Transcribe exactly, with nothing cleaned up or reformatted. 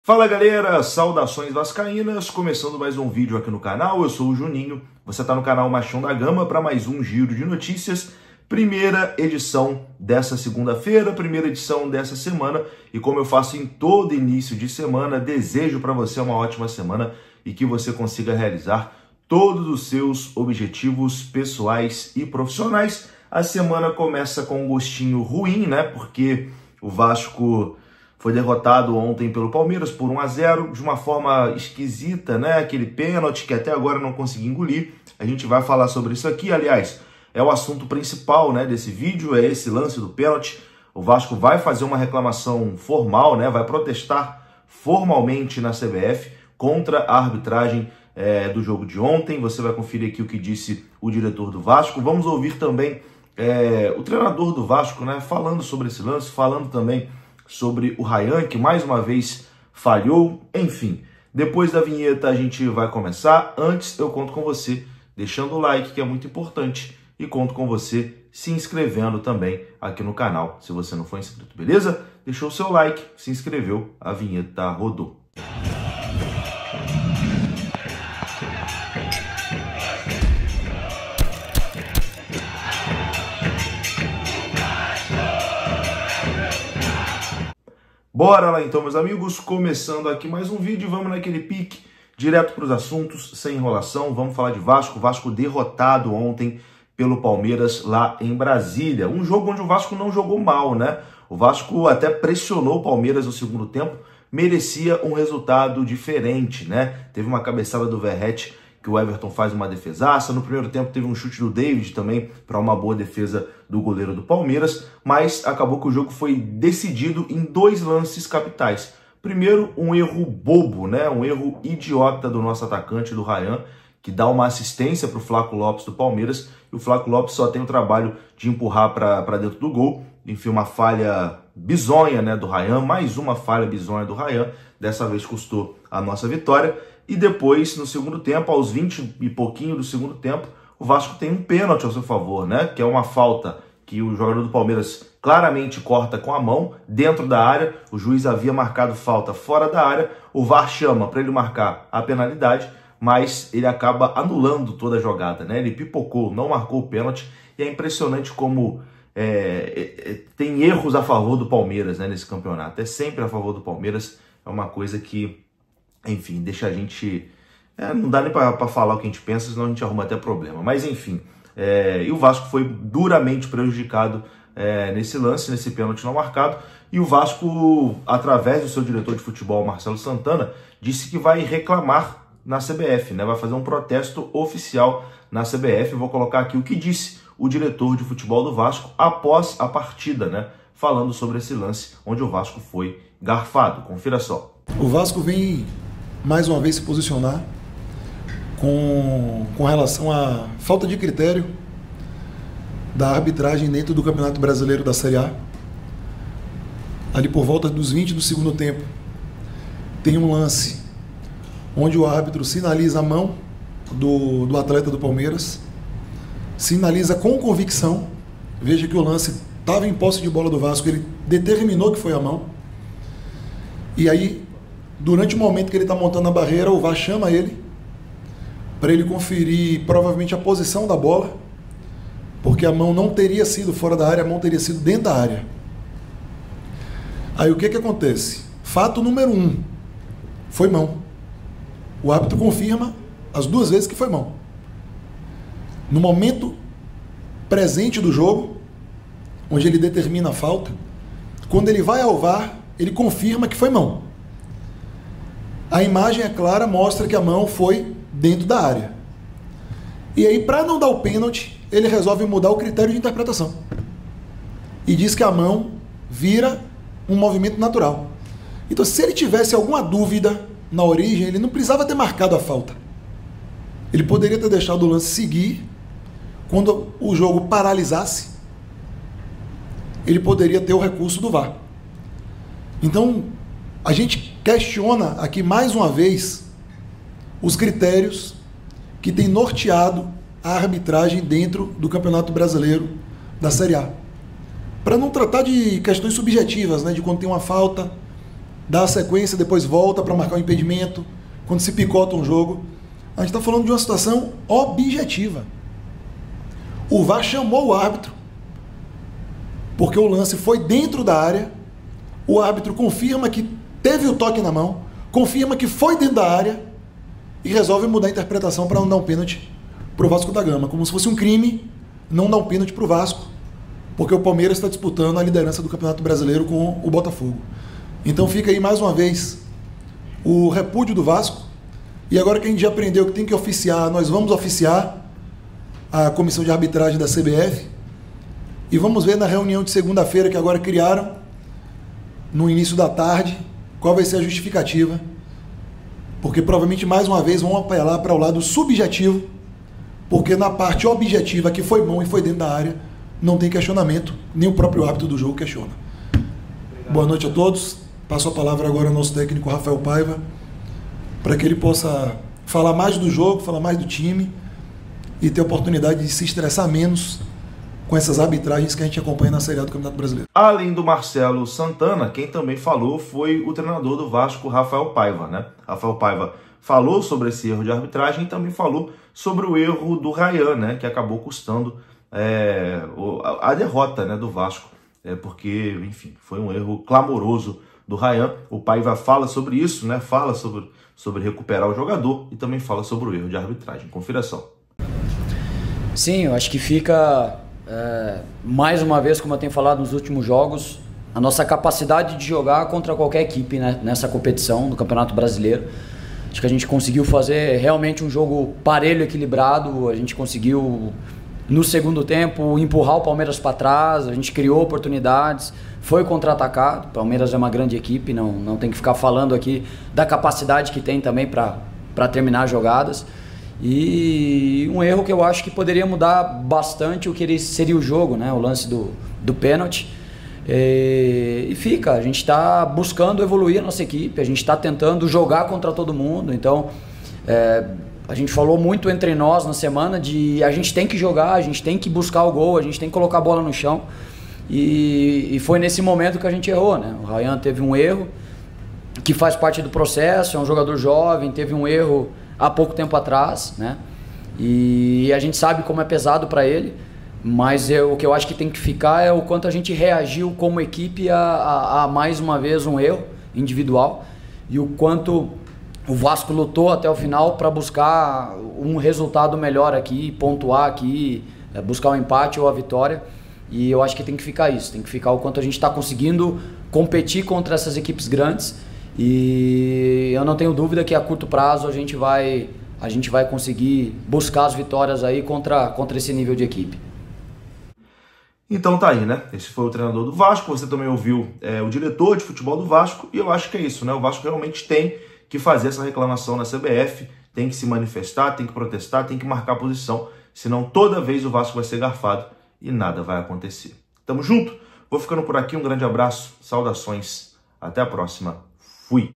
Fala galera, saudações vascaínas, começando mais um vídeo aqui no canal, eu sou o Juninho, você está no canal Machão da Gama para mais um giro de notícias, primeira edição dessa segunda-feira, primeira edição dessa semana, e como eu faço em todo início de semana, desejo para você uma ótima semana e que você consiga realizar todos os seus objetivos pessoais e profissionais. A semana começa com um gostinho ruim, né, porque o Vasco foi derrotado ontem pelo Palmeiras por um a zero, de uma forma esquisita, né? Aquele pênalti que até agora não consegui engolir. A gente vai falar sobre isso aqui, aliás, é o assunto principal, né, desse vídeo, é esse lance do pênalti. O Vasco vai fazer uma reclamação formal, né? Vai protestar formalmente na C B F contra a arbitragem é, do jogo de ontem. Você vai conferir aqui o que disse o diretor do Vasco. Vamos ouvir também é, o treinador do Vasco, né, falando sobre esse lance, falando também sobre o Ryan, que mais uma vez falhou. Enfim, depois da vinheta a gente vai começar. Antes eu conto com você deixando o like, que é muito importante, e conto com você se inscrevendo também aqui no canal, se você não for inscrito, beleza? Deixou o seu like, se inscreveu, a vinheta rodou. Bora lá então, meus amigos, começando aqui mais um vídeo, vamos naquele pique, direto para os assuntos, sem enrolação. Vamos falar de Vasco, Vasco derrotado ontem pelo Palmeiras lá em Brasília. Um jogo onde o Vasco não jogou mal, né? O Vasco até pressionou o Palmeiras no segundo tempo, merecia um resultado diferente, né? Teve uma cabeçada do Verratti, que o Everton faz uma defesaça. No primeiro tempo teve um chute do David também para uma boa defesa do goleiro do Palmeiras, mas acabou que o jogo foi decidido em dois lances capitais. Primeiro, um erro bobo, né? Um erro idiota do nosso atacante, do Ryan, que dá uma assistência para o Flaco Lopes do Palmeiras, e o Flaco Lopes só tem o trabalho de empurrar para dentro do gol. Enfim, uma falha bizonha, né, do Ryan, mais uma falha bizonha do Ryan, dessa vez custou a nossa vitória. E depois, no segundo tempo, aos vinte e pouquinho do segundo tempo, o Vasco tem um pênalti ao seu favor, né? Que é uma falta que o jogador do Palmeiras claramente corta com a mão dentro da área. O juiz havia marcado falta fora da área. O V A R chama para ele marcar a penalidade, mas ele acaba anulando toda a jogada, né? Ele pipocou, não marcou o pênalti. E é impressionante como é, é, tem erros a favor do Palmeiras, né, nesse campeonato. É sempre a favor do Palmeiras. É uma coisa que, enfim, deixa a gente... É, não dá nem para falar o que a gente pensa, senão a gente arruma até problema. Mas, enfim, é, e o Vasco foi duramente prejudicado é, nesse lance, nesse pênalti não marcado. E o Vasco, através do seu diretor de futebol, Marcelo Santana, disse que vai reclamar na C B F, né? Vai fazer um protesto oficial na C B F. Vou colocar aqui o que disse o diretor de futebol do Vasco após a partida, né? Falando sobre esse lance onde o Vasco foi garfado. Confira só. O Vasco vem mais uma vez se posicionar com, com relação à falta de critério da arbitragem dentro do Campeonato Brasileiro da Série A. Ali por volta dos vinte do segundo tempo, tem um lance onde o árbitro sinaliza a mão do, do atleta do Palmeiras, sinaliza com convicção. Veja que o lance estava em posse de bola do Vasco, ele determinou que foi a mão. E aí, durante o momento que ele está montando a barreira, o V A R chama ele para ele conferir provavelmente a posição da bola, porque a mão não teria sido fora da área, a mão teria sido dentro da área. Aí o que que acontece? Fato número um, foi mão. O árbitro confirma as duas vezes que foi mão. No momento presente do jogo, onde ele determina a falta, quando ele vai ao V A R, ele confirma que foi mão. A imagem, é clara, mostra que a mão foi dentro da área. E aí, para não dar o pênalti, ele resolve mudar o critério de interpretação. E diz que a mão vira um movimento natural. Então, se ele tivesse alguma dúvida na origem, ele não precisava ter marcado a falta. Ele poderia ter deixado o lance seguir. Quando o jogo paralisasse, ele poderia ter o recurso do V A R. Então, a gente questiona aqui mais uma vez os critérios que têm norteado a arbitragem dentro do Campeonato Brasileiro da Série A. Para não tratar de questões subjetivas, né, de quando tem uma falta, dá a sequência, depois volta para marcar o impedimento, quando se picota um jogo. A gente está falando de uma situação objetiva. O V A R chamou o árbitro, porque o lance foi dentro da área, o árbitro confirma que teve o toque na mão, confirma que foi dentro da área e resolve mudar a interpretação para não dar um pênalti para o Vasco da Gama, como se fosse um crime não dar um pênalti para o Vasco, porque o Palmeiras está disputando a liderança do Campeonato Brasileiro com o Botafogo. Então fica aí mais uma vez o repúdio do Vasco, e agora que a gente já aprendeu que tem que oficiar, nós vamos oficiar a comissão de arbitragem da C B F, e vamos ver na reunião de segunda-feira que agora criaram, no início da tarde, qual vai ser a justificativa, porque provavelmente mais uma vez vão apelar para o lado subjetivo, porque na parte objetiva, que foi bom e foi dentro da área, não tem questionamento, nem o próprio árbitro do jogo questiona. Obrigado. Boa noite a todos. Passo a palavra agora ao nosso técnico Rafael Paiva, para que ele possa falar mais do jogo, falar mais do time e ter a oportunidade de se estressar menos com essas arbitragens que a gente acompanha na Série A do Campeonato Brasileiro. Além do Marcelo Santana, quem também falou foi o treinador do Vasco, Rafael Paiva, né? Rafael Paiva falou sobre esse erro de arbitragem e também falou sobre o erro do Ryan, né? Que acabou custando é, a derrota, né, do Vasco, é, porque, enfim, foi um erro clamoroso do Ryan. O Paiva fala sobre isso, né? Fala sobre, sobre recuperar o jogador e também fala sobre o erro de arbitragem. Confira só. Sim, eu acho que fica... É, mais uma vez, como eu tenho falado nos últimos jogos, a nossa capacidade de jogar contra qualquer equipe, né, nessa competição do Campeonato Brasileiro. Acho que a gente conseguiu fazer realmente um jogo parelho, equilibrado. A gente conseguiu, no segundo tempo, empurrar o Palmeiras para trás. A gente criou oportunidades, foi contra-atacado. O Palmeiras é uma grande equipe, não, não tem que ficar falando aqui da capacidade que tem também para terminar jogadas. E um erro que eu acho que poderia mudar bastante o que seria o jogo, né? O lance do, do pênalti. E, e fica, a gente está buscando evoluir a nossa equipe, a gente está tentando jogar contra todo mundo. Então, é, a gente falou muito entre nós na semana de a gente tem que jogar, a gente tem que buscar o gol, a gente tem que colocar a bola no chão. E, e foi nesse momento que a gente errou, né? O Ryan teve um erro que faz parte do processo, é um jogador jovem, teve um erro há pouco tempo atrás, né? E a gente sabe como é pesado para ele, mas eu, o que eu acho que tem que ficar é o quanto a gente reagiu como equipe a, a, a mais uma vez um erro individual e o quanto o Vasco lutou até o final para buscar um resultado melhor aqui, pontuar aqui, buscar o um empate ou a vitória. E eu acho que tem que ficar isso, tem que ficar o quanto a gente está conseguindo competir contra essas equipes grandes. E eu não tenho dúvida que a curto prazo a gente vai, a gente vai conseguir buscar as vitórias aí contra, contra esse nível de equipe. Então tá aí, né? Esse foi o treinador do Vasco, você também ouviu é, o diretor de futebol do Vasco, e eu acho que é isso, né? O Vasco realmente tem que fazer essa reclamação na C B F, tem que se manifestar, tem que protestar, tem que marcar posição, senão toda vez o Vasco vai ser garfado e nada vai acontecer. Tamo junto? Vou ficando por aqui, um grande abraço, saudações, até a próxima. Fui.